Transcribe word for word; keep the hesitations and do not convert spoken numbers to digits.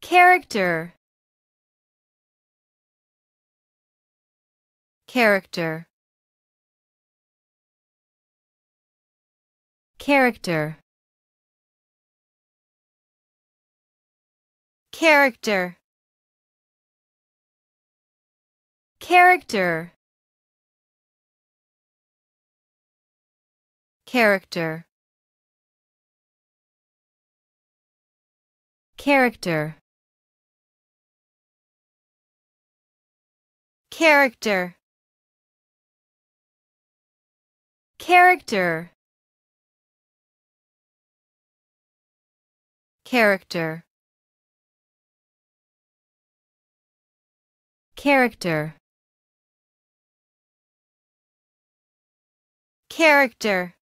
character, character, character, character, character, character, character, character, character, character, character, character,